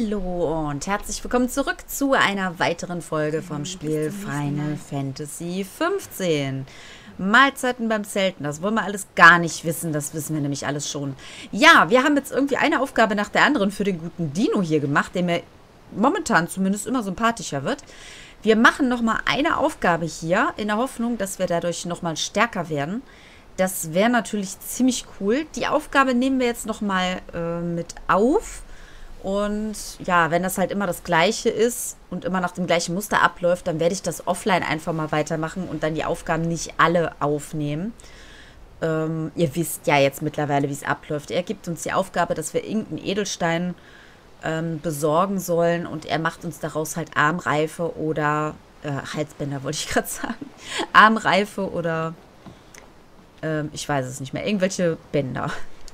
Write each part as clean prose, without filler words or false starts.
Hallo und herzlich willkommen zurück zu einer weiteren Folge vom Spiel Final Fantasy 15. Mahlzeiten beim Zelten, das wollen wir alles gar nicht wissen, das wissen wir nämlich alles schon. Ja, wir haben jetzt irgendwie eine Aufgabe nach der anderen für den guten Dino hier gemacht, der mir momentan zumindest immer sympathischer wird. Wir machen nochmal eine Aufgabe hier, in der Hoffnung, dass wir dadurch nochmal stärker werden. Das wäre natürlich ziemlich cool. Die Aufgabe nehmen wir jetzt nochmal mit auf. Und ja, wenn das halt immer das Gleiche ist und immer nach dem gleichen Muster abläuft, dann werde ich das offline einfach mal weitermachen und dann die Aufgaben nicht alle aufnehmen. Ihr wisst ja jetzt mittlerweile, wie es abläuft. Er gibt uns die Aufgabe, dass wir irgendeinen Edelstein besorgen sollen und er macht uns daraus halt Armreife oder Halsbänder, wollte ich gerade sagen. Armreife oder ich weiß es nicht mehr. Irgendwelche Bänder.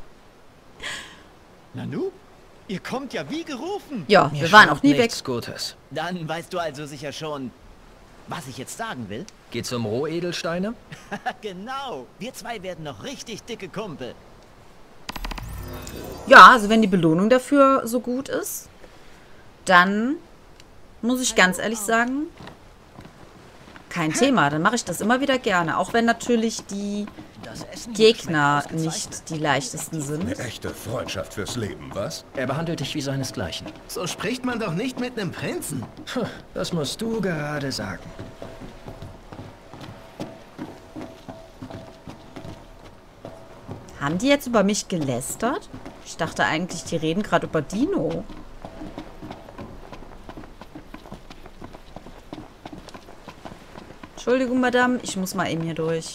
Nanu? Ihr kommt ja wie gerufen. Ja, wir waren auch nie weg. Gutes. Dann weißt du also sicher schon, was ich jetzt sagen will. Geht's um Rohedelsteine? Genau. Wir zwei werden noch richtig dicke Kumpel. Ja, also wenn die Belohnung dafür so gut ist, dann muss ich ganz ehrlich sagen, kein Thema. Dann mache ich das immer wieder gerne. Auch wenn natürlich die Gegner nicht die leichtesten sind. Eine echte Freundschaft fürs Leben, was? Er behandelt dich wie seinesgleichen. So spricht man doch nicht mit einem Prinzen. Das musst du gerade sagen. Haben die jetzt über mich gelästert? Ich dachte eigentlich, die reden gerade über Dino. Entschuldigung, Madame, ich muss mal eben hier durch.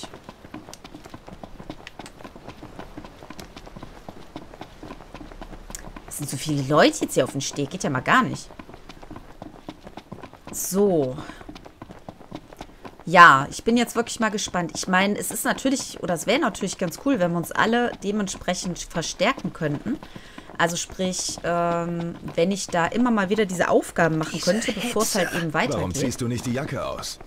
Es sind so viele Leute jetzt hier auf dem Steg. Geht ja mal gar nicht. So. Ja, ich bin jetzt wirklich mal gespannt. Ich meine, es ist natürlich, oder es wäre natürlich ganz cool, wenn wir uns alle dementsprechend verstärken könnten. Also sprich, wenn ich da immer mal wieder diese Aufgaben machen könnte, bevor es halt eben weitergeht. Warum ziehst du nicht die Jacke aus?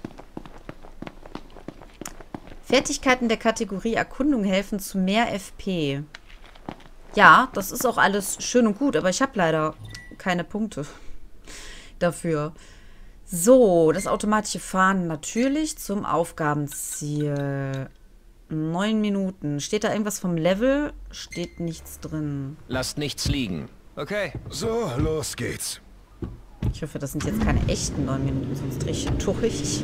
Fertigkeiten der Kategorie Erkundung helfen zu mehr FP. Ja, das ist auch alles schön und gut, aber ich habe leider keine Punkte dafür. So, das automatische Fahren natürlich zum Aufgabenziel. 9 Minuten. Steht da irgendwas vom Level? Steht nichts drin. Lasst nichts liegen. Okay. So, los geht's. Ich hoffe, das sind jetzt keine echten 9 Minuten, sonst drehe ich hier durch.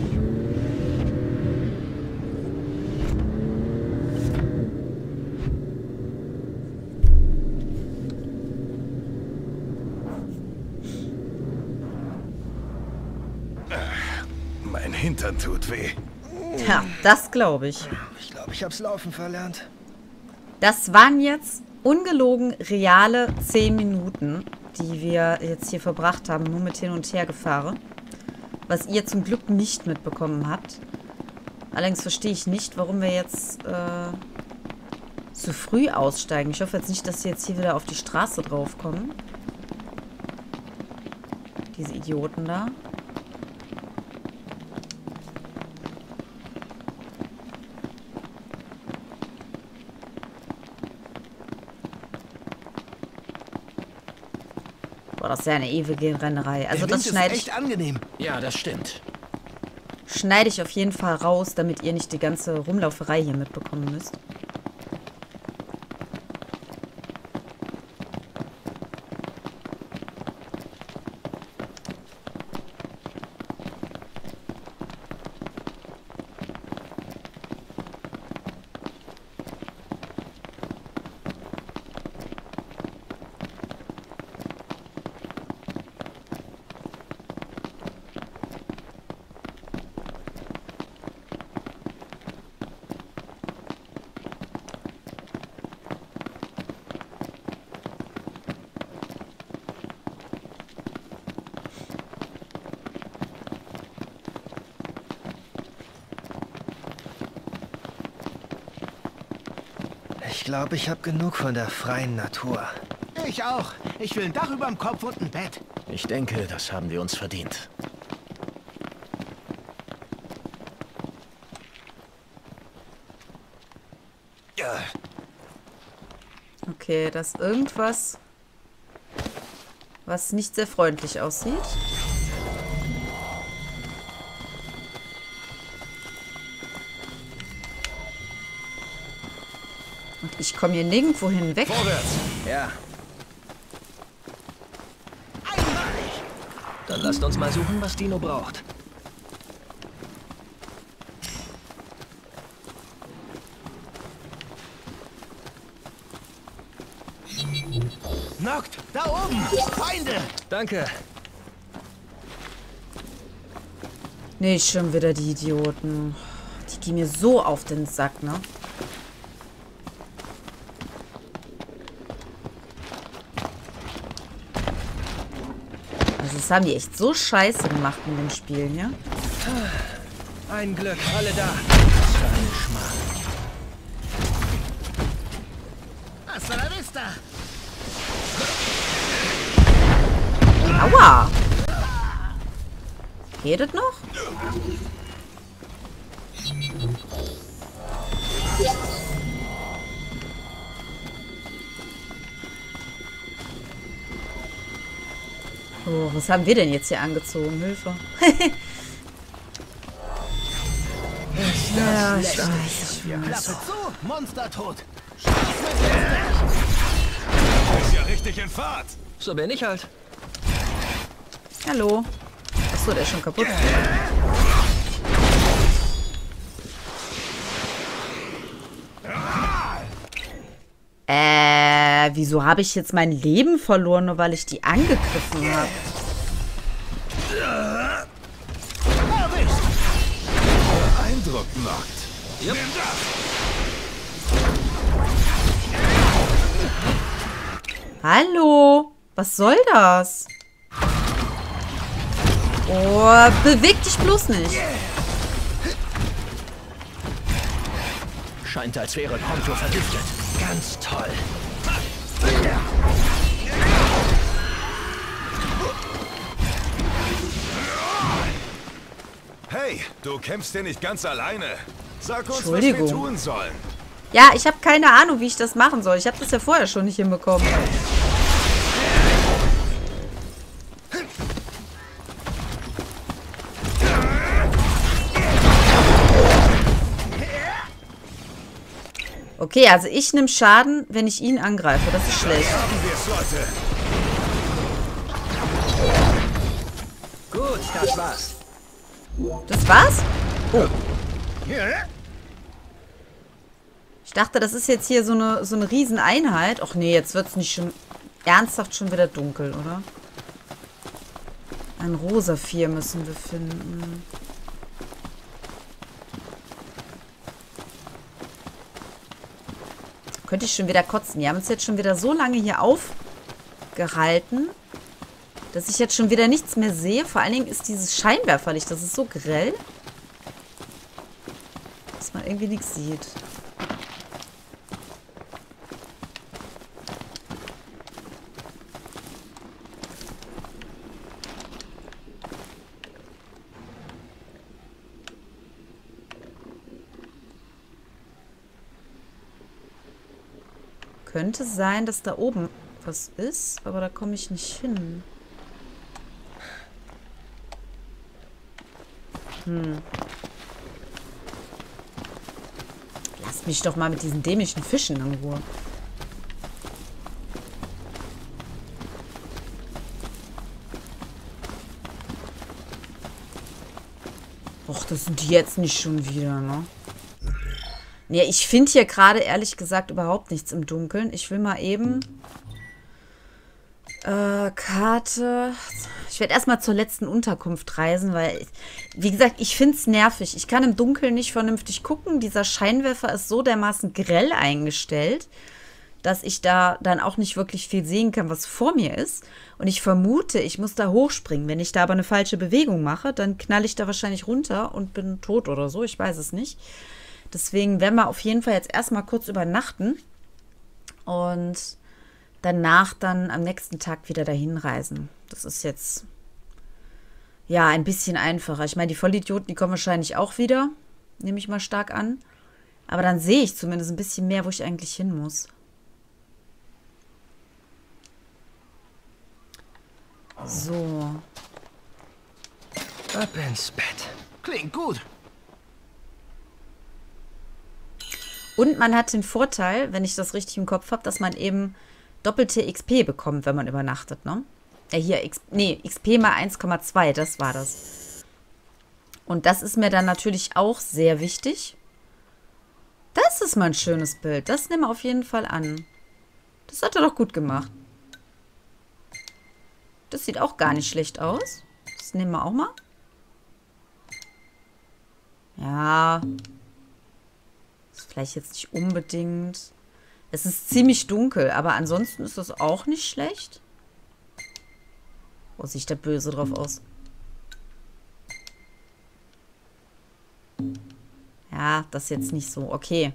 Mein Hintern tut weh. Ja, das glaube ich. Ich glaube, ich hab's Laufen verlernt. Das waren jetzt ungelogen reale 10 Minuten, die wir jetzt hier verbracht haben, nur mit hin und her gefahren. Was ihr zum Glück nicht mitbekommen habt. Allerdings verstehe ich nicht, warum wir jetzt zu früh aussteigen. Ich hoffe jetzt nicht, dass sie jetzt hier wieder auf die Straße draufkommen. Diese Idioten da. Boah, das ist ja eine ewige Rennerei. Also das schneide ich, echt angenehm. Ja, das stimmt. schneide ich auf jeden Fall raus, damit ihr nicht die ganze Rumlauferei hier mitbekommen müsst. Ich glaube, ich habe genug von der freien Natur. Ich auch. Ich will ein Dach überm Kopf und ein Bett. Ich denke, das haben wir uns verdient. Okay, dass irgendwas Was nicht sehr freundlich aussieht. Und ich komme hier nirgendwo hinweg. Vorwärts! Ja. Dann lasst uns mal suchen, was Dino braucht. Knockt, da oben! Feinde! Danke. Nicht schon wieder die Idioten. Die gehen mir so auf den Sack, ne? Also das haben die echt so scheiße gemacht in dem Spiel, ja? Ein Glück, alle da. Was für eine Schmarrn. Hasta la vista! Aua! Geht das noch? Oh, was haben wir denn jetzt hier angezogen? Hilfe. Ja, ich weiß. Klappe zu, Monster tot! Ist ja richtig in Fahrt! So bin ich halt. Hallo. Achso, der ist schon kaputt. Wieso habe ich jetzt mein Leben verloren, nur weil ich die angegriffen habe? Eindruck knockt. Yep. Nimm das! Hallo? Was soll das? Oh, beweg dich bloß nicht. Scheint, als wäre Ponto vergiftet. Ganz toll. Hey, du kämpfst hier nicht ganz alleine. Sag uns, was wir Entschuldigung. tun sollen. Ja, ich habe keine Ahnung, wie ich das machen soll. Ich habe das ja vorher schon nicht hinbekommen. Okay, also ich nehme Schaden, wenn ich ihn angreife. Das ist schlecht. Haben wir es, Leute. Gut, das war's. Das war's? Oh. Ich dachte, das ist jetzt hier so eine Rieseneinheit. Och nee, jetzt wird es nicht schon ernsthaft schon wieder dunkel, oder? Ein rosa 4 müssen wir finden. Könnte ich schon wieder kotzen. Die haben uns jetzt schon wieder so lange hier aufgehalten, dass ich jetzt schon wieder nichts mehr sehe. Vor allen Dingen ist dieses Scheinwerferlicht, das ist so grell, dass man irgendwie nichts sieht. Könnte sein, dass da oben was ist, aber da komme ich nicht hin. Lasst mich doch mal mit diesen dämlichen Fischen in Ruhe. Och, das sind die jetzt nicht schon wieder, ne? Ja, ich finde hier gerade ehrlich gesagt überhaupt nichts im Dunkeln. Ich will mal eben Karte. Ich werde erstmal zur letzten Unterkunft reisen, weil, wie gesagt, ich finde es nervig. Ich kann im Dunkeln nicht vernünftig gucken. Dieser Scheinwerfer ist so dermaßen grell eingestellt, dass ich da dann auch nicht wirklich viel sehen kann, was vor mir ist. Und ich vermute, ich muss da hochspringen. Wenn ich da aber eine falsche Bewegung mache, dann knall ich da wahrscheinlich runter und bin tot oder so. Ich weiß es nicht. Deswegen werden wir auf jeden Fall jetzt erstmal kurz übernachten und danach dann am nächsten Tag wieder dahin reisen. Das ist jetzt, ja, ein bisschen einfacher. Ich meine, die Vollidioten, die kommen wahrscheinlich auch wieder, nehme ich mal stark an. Aber dann sehe ich zumindest ein bisschen mehr, wo ich eigentlich hin muss. So. Ab ins Bett. Klingt gut. Und man hat den Vorteil, wenn ich das richtig im Kopf habe, dass man eben doppelte XP bekommt, wenn man übernachtet, ne? XP mal 1,2, das war das. Und das ist mir dann natürlich auch sehr wichtig. Das ist mal ein schönes Bild. Das nehmen wir auf jeden Fall an. Das hat er doch gut gemacht. Das sieht auch gar nicht schlecht aus. Das nehmen wir auch mal. Ja. Ist vielleicht jetzt nicht unbedingt. Es ist ziemlich dunkel, aber ansonsten ist das auch nicht schlecht. Oh, sieht da böse drauf aus. Ja, das jetzt nicht so. Okay.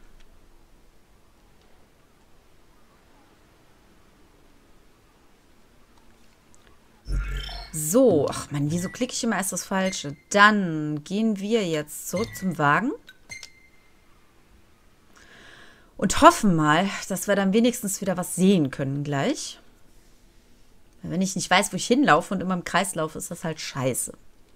So, ach man, wieso klicke ich immer erst das Falsche? Dann gehen wir jetzt zurück zum Wagen. Und hoffen mal, dass wir dann wenigstens wieder was sehen können gleich. Wenn ich nicht weiß, wo ich hinlaufe und immer im Kreis laufe, ist das halt scheiße.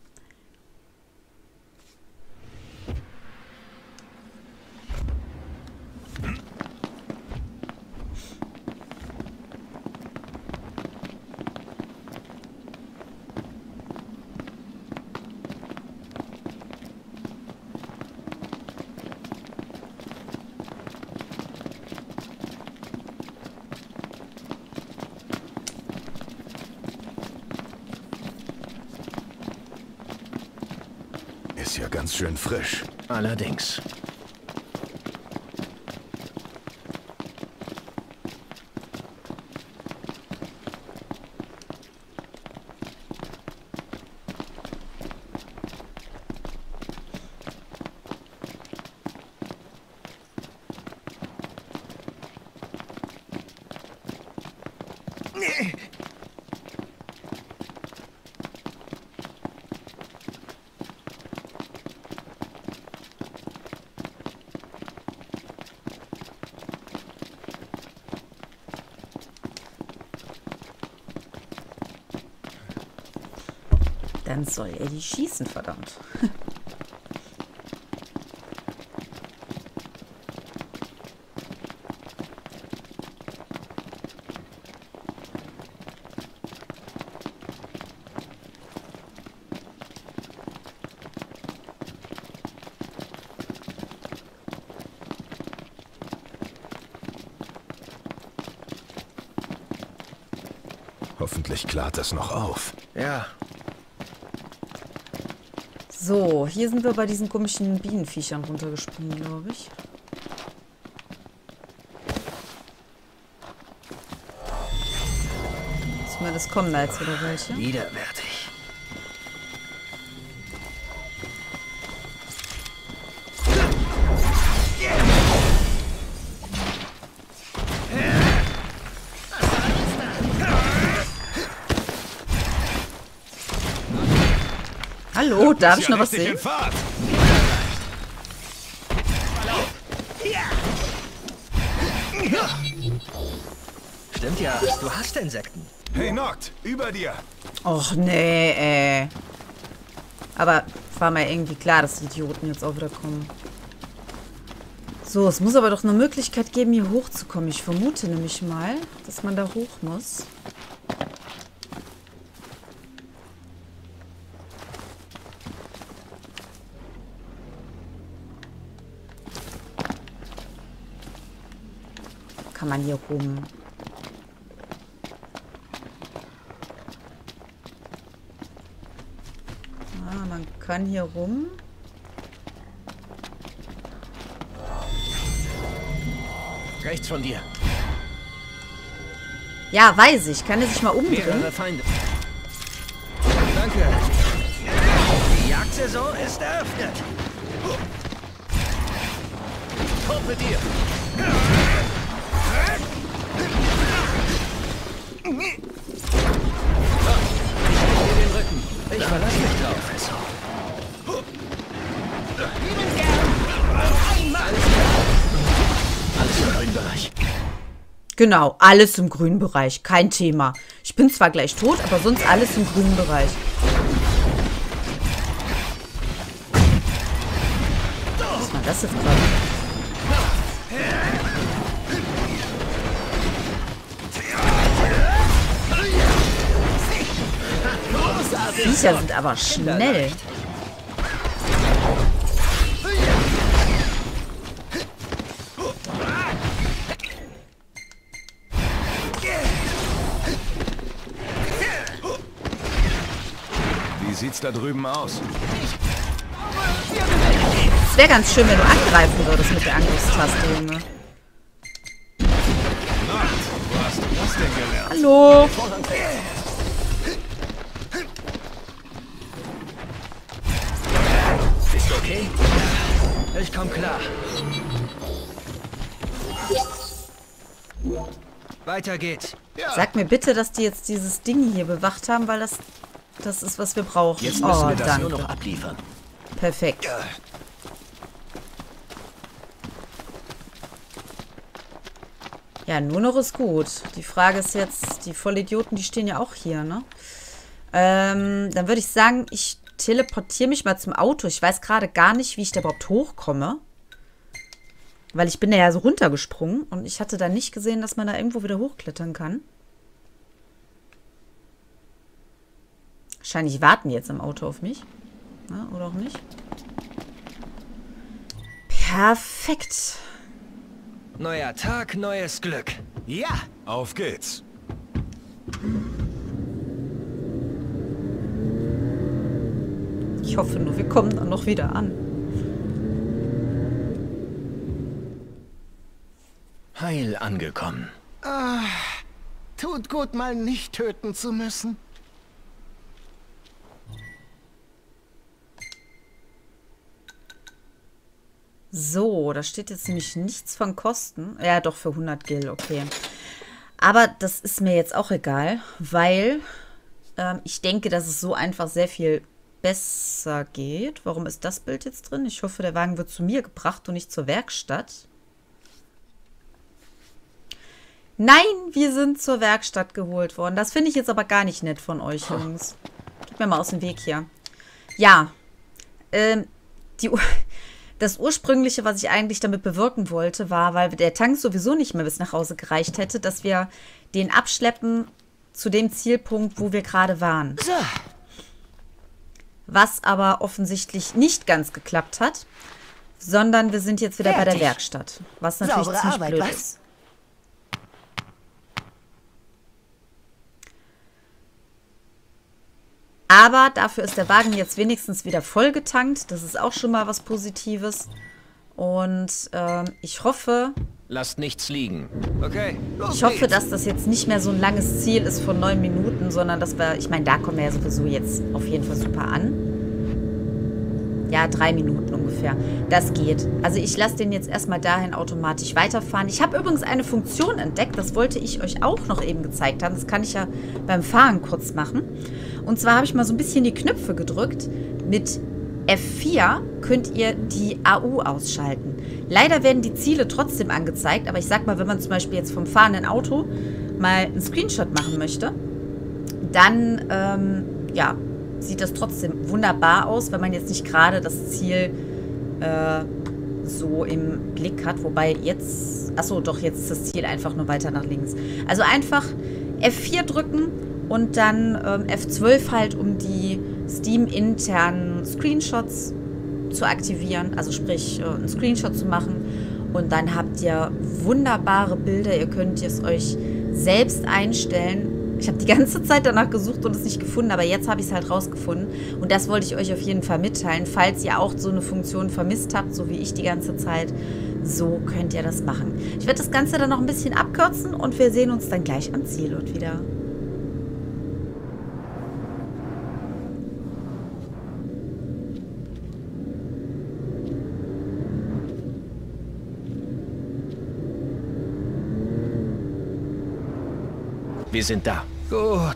Ist ja ganz schön frisch. Allerdings. Dann soll er die schießen, verdammt. Hoffentlich klart das noch auf. Ja. So, hier sind wir bei diesen komischen Bienenviechern runtergesprungen, glaube ich. Zumindest kommen da jetzt wieder welche. Widerwärtig. Hallo, darf ich noch was sehen? Stimmt ja, du hast Insekten. Hey Noct, über dir. Och nee, ey. Aber war mir irgendwie klar, dass die Idioten jetzt auch wieder kommen. So, es muss aber doch eine Möglichkeit geben, hier hochzukommen. Ich vermute nämlich mal, dass man da hoch muss. Kann man hier rum. Ah, man kann hier rum. Rechts von dir. Ja, weiß ich. Kann er sich mal umdrehen? Mehrere Feinde. Danke. Die Jagdsaison ist eröffnet. Truppe dir. Den Rücken. Ich verlasse mich drauf. Alles im grünen Bereich. Genau, alles im grünen Bereich. Kein Thema. Ich bin zwar gleich tot, aber sonst alles im grünen Bereich. Was war das jetzt gerade? Viecher sind aber schnell. Wie sieht's da drüben aus? Es wäre ganz schön, wenn du angreifen würdest mit der Angriffstaste, Junge. Wo hast du das denn gelernt? Hallo. Bist du okay? Ich komm klar. Weiter geht's. Sag mir bitte, dass die jetzt dieses Ding hier bewacht haben, weil das ist, was wir brauchen. Jetzt müssen wir das danke. nur noch abliefern. Perfekt. Ja, nur noch ist gut. Die Frage ist jetzt, die Vollidioten, die stehen ja auch hier, ne? Dann würde ich sagen, ich teleportiere mich mal zum Auto. Ich weiß gerade gar nicht, wie ich da überhaupt hochkomme. Weil ich bin da ja so runtergesprungen und ich hatte da nicht gesehen, dass man da irgendwo wieder hochklettern kann. Wahrscheinlich warten die jetzt im Auto auf mich. Ja, oder auch nicht. Perfekt. Neuer Tag, neues Glück. Ja, Auf geht's. Ich hoffe nur, wir kommen dann noch wieder an. Heil angekommen. tut gut, mal nicht töten zu müssen. So, da steht jetzt nämlich nichts von Kosten. Ja, doch, für 100 Gil, okay. Aber das ist mir jetzt auch egal, weil ich denke, dass es so einfach sehr viel besser geht. Warum ist das Bild jetzt drin? Ich hoffe, der Wagen wird zu mir gebracht und nicht zur Werkstatt. Nein, wir sind zur Werkstatt geholt worden. Das finde ich jetzt aber gar nicht nett von euch, Jungs. Geht mir mal aus dem Weg hier. Ja, das Ursprüngliche, was ich eigentlich damit bewirken wollte, war, weil der Tank sowieso nicht mehr bis nach Hause gereicht hätte, dass wir den abschleppen zu dem Zielpunkt, wo wir gerade waren. So, Was aber offensichtlich nicht ganz geklappt hat, sondern wir sind jetzt wieder bei der Fertig. Werkstatt. Was natürlich Saubere ziemlich Arbeit, blöd was? ist. Aber dafür ist der Wagen jetzt wenigstens wieder vollgetankt. Das ist auch schon mal was Positives. Und ich hoffe, Lasst nichts liegen. Okay, los Ich hoffe, geht's. dass das jetzt nicht mehr so ein langes Ziel ist von 9 Minuten, sondern dass wir, ich meine, da kommen wir ja sowieso jetzt auf jeden Fall super an. Ja, 3 Minuten ungefähr. Das geht. Also ich lasse den jetzt erstmal dahin automatisch weiterfahren. Ich habe übrigens eine Funktion entdeckt, das wollte ich euch auch noch eben gezeigt haben. Das kann ich ja beim Fahren kurz machen. Und zwar habe ich mal so ein bisschen die Knöpfe gedrückt. Mit F4 könnt ihr die AU ausschalten. Leider werden die Ziele trotzdem angezeigt, aber ich sag mal, wenn man zum Beispiel jetzt vom fahrenden Auto mal einen Screenshot machen möchte, dann, ja, sieht das trotzdem wunderbar aus, wenn man jetzt nicht gerade das Ziel so im Blick hat. Wobei jetzt, achso, doch, jetzt ist das Ziel einfach nur weiter nach links. Also einfach F4 drücken und dann F12 halt, um die Steam-internen Screenshots zu aktivieren. Also sprich, einen Screenshot zu machen. Und dann habt ihr wunderbare Bilder. Ihr könnt es euch selbst einstellen. Ich habe die ganze Zeit danach gesucht und es nicht gefunden, aber jetzt habe ich es halt rausgefunden. Und das wollte ich euch auf jeden Fall mitteilen. Falls ihr auch so eine Funktion vermisst habt, so wie ich die ganze Zeit, so könnt ihr das machen. Ich werde das Ganze dann noch ein bisschen abkürzen und wir sehen uns dann gleich am Zielort wieder. Wir sind da. Gut.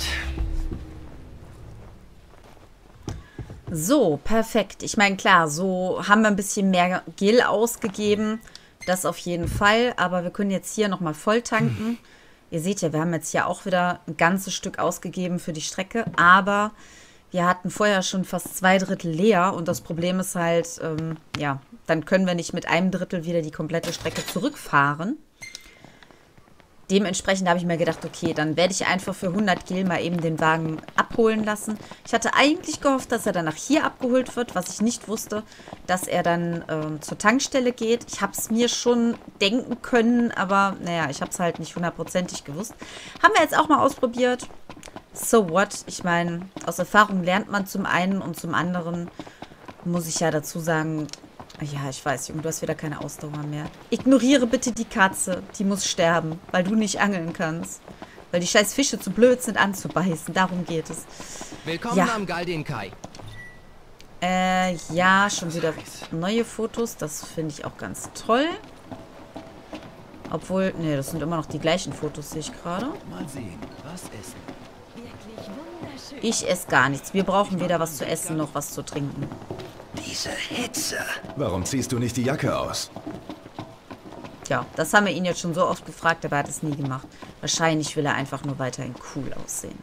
So, perfekt. Ich meine, klar, so haben wir ein bisschen mehr Gil ausgegeben. Das auf jeden Fall. Aber wir können jetzt hier nochmal voll tanken. Ihr seht ja, wir haben jetzt hier auch wieder ein ganzes Stück ausgegeben für die Strecke, aber wir hatten vorher schon fast 2/3 leer und das Problem ist halt, ja, dann können wir nicht mit 1/3 wieder die komplette Strecke zurückfahren. Dementsprechend habe ich mir gedacht, okay, dann werde ich einfach für 100 Gil mal eben den Wagen abholen lassen. Ich hatte eigentlich gehofft, dass er dann nach hier abgeholt wird, was ich nicht wusste, dass er dann zur Tankstelle geht. Ich habe es mir schon denken können, aber naja, ich habe es halt nicht hundertprozentig gewusst. Haben wir jetzt auch mal ausprobiert. So what? Ich meine, aus Erfahrung lernt man zum einen und zum anderen muss ich ja dazu sagen, ja, ich weiß, Junge, du hast wieder keine Ausdauer mehr. Ignoriere bitte die Katze. Die muss sterben, weil du nicht angeln kannst. Weil die scheiß Fische zu blöd sind anzubeißen. Darum geht es. Willkommen Ja. am Galdin Kai. Ja, schon wieder neue Fotos. Das finde ich auch ganz toll. Obwohl, nee, das sind immer noch die gleichen Fotos, sehe ich gerade. Mal sehen, was essen. Ich esse gar nichts. Wir brauchen weder was zu essen noch was zu trinken. Diese Hitze. Warum ziehst du nicht die Jacke aus? Tja, das haben wir ihn jetzt schon so oft gefragt, aber er hat es nie gemacht. Wahrscheinlich will er einfach nur weiterhin cool aussehen.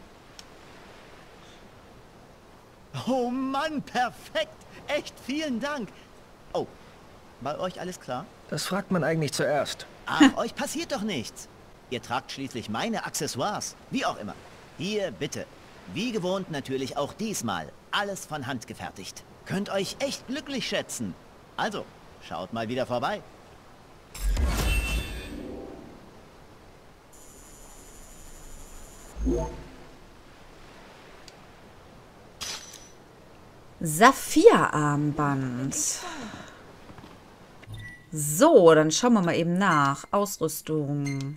Oh Mann, perfekt. Echt, vielen Dank. Oh, bei euch alles klar? Das fragt man eigentlich zuerst. Ach, euch passiert doch nichts. Ihr tragt schließlich meine Accessoires. Wie auch immer. Hier, bitte. Wie gewohnt natürlich auch diesmal. Alles von Hand gefertigt. Könnt euch echt glücklich schätzen. Also, schaut mal wieder vorbei. Saphir-Armband. So, dann schauen wir mal eben nach. Ausrüstung.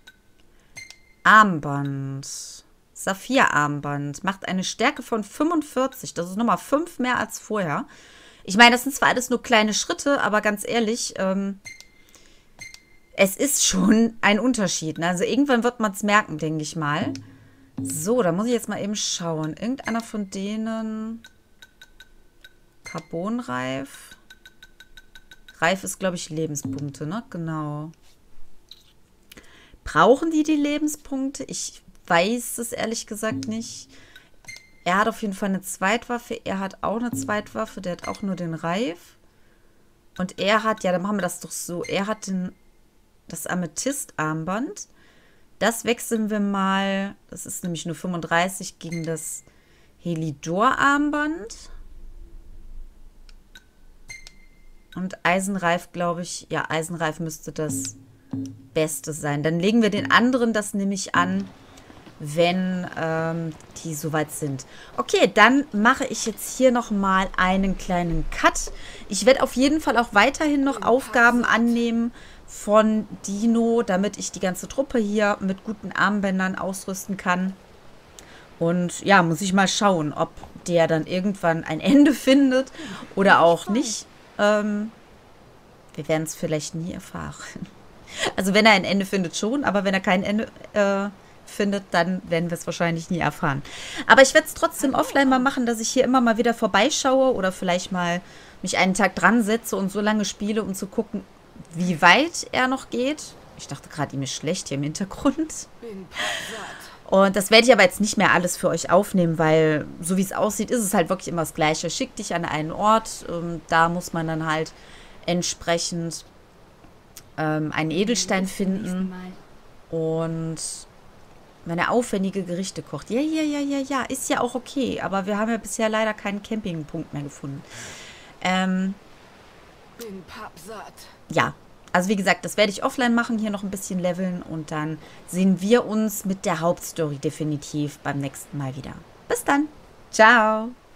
Armband. Saphir-Armband. Macht eine Stärke von 45. Das ist nochmal 5 mehr als vorher. Ich meine, das sind zwar alles nur kleine Schritte, aber ganz ehrlich, es ist schon ein Unterschied. Ne? Also irgendwann wird man es merken, denke ich mal. So, da muss ich jetzt mal eben schauen. Irgendeiner von denen... Carbonreif. Reif ist, glaube ich, Lebenspunkte, ne? Genau. Brauchen die Lebenspunkte? Ich weiß es ehrlich gesagt nicht. Er hat auf jeden Fall eine Zweitwaffe. Er hat auch eine Zweitwaffe. Der hat auch nur den Reif. Und er hat, ja, dann machen wir das doch so. Er hat das Amethyst-Armband. Das wechseln wir mal. Das ist nämlich nur 35 gegen das Helidor-Armband. Und Eisenreif, glaube ich, ja, Eisenreif müsste das Beste sein. Dann legen wir den anderen das nämlich an, wenn die soweit sind. Okay, dann mache ich jetzt hier nochmal einen kleinen Cut. Ich werde auf jeden Fall auch weiterhin noch Aufgaben annehmen von Dino, damit ich die ganze Truppe hier mit guten Armbändern ausrüsten kann. Und ja, muss ich mal schauen, ob der dann irgendwann ein Ende findet oder auch nicht. Wir werden es vielleicht nie erfahren. Also wenn er ein Ende findet schon, aber wenn er kein Ende findet, dann werden wir es wahrscheinlich nie erfahren. Aber ich werde es trotzdem offline mal machen, dass ich hier immer mal wieder vorbeischaue oder vielleicht mal mich einen Tag dran setze und so lange spiele, um zu gucken, wie weit er noch geht. Ich dachte gerade, ihm ist schlecht hier im Hintergrund. Und das werde ich aber jetzt nicht mehr alles für euch aufnehmen, weil so wie es aussieht, ist es halt wirklich immer das Gleiche. Schick dich an einen Ort, da muss man dann halt entsprechend einen Edelstein finden. Und wenn er aufwendige Gerichte kocht. Ja, ist ja auch okay. Aber wir haben ja bisher leider keinen Campingpunkt mehr gefunden. Bin pappsatt. Ja. Also wie gesagt, das werde ich offline machen, hier noch ein bisschen leveln und dann sehen wir uns mit der Hauptstory definitiv beim nächsten Mal wieder. Bis dann. Ciao.